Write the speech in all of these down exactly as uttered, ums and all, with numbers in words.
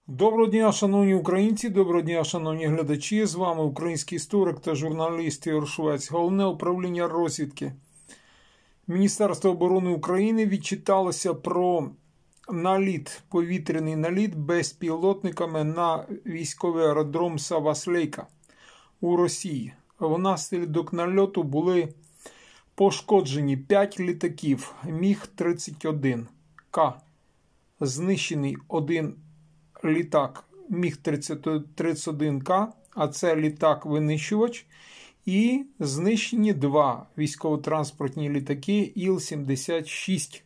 Доброго дня, шановні українці, доброго дня, шановні глядачі. З вами український історик та журналіст Ігор Швець. Головне управління розвідки Міністерства оборони України відчиталося про наліт, повітряний наліт безпілотниками на військовий аеродром Саваслейка у Росії. Внаслідок нальоту були пошкоджені п'ять літаків Міг тридцять один К, знищений один літак Міг тридцять один К, а це літак-винищувач, і знищені два військово-транспортні літаки Іл сімдесят шість.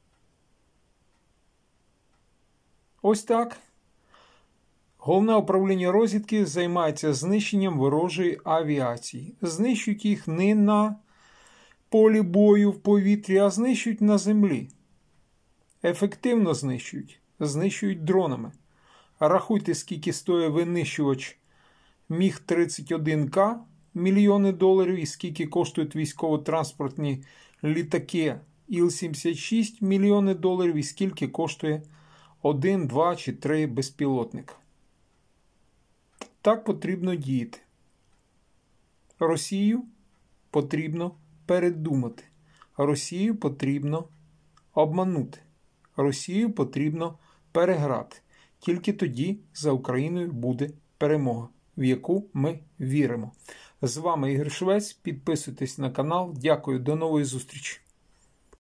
Ось так. Головне управління розвідки займається знищенням ворожої авіації. Знищують їх не на полі бою в повітрі, а знищують на землі. Ефективно знищують. Знищують дронами. Рахуйте, скільки стоїть винищувач Міг тридцять один К мільйони доларів і скільки коштують військово-транспортні літаки Іл сімдесят шість мільйони доларів і скільки коштує один, два чи три безпілотника. Так потрібно діяти. Росію потрібно передумати. Росію потрібно обманути. Росію потрібно переграти. Тільки тоді за Україною буде перемога, в яку ми віримо. З вами Ігор Швець. Підписуйтесь на канал. Дякую. До нової зустрічі.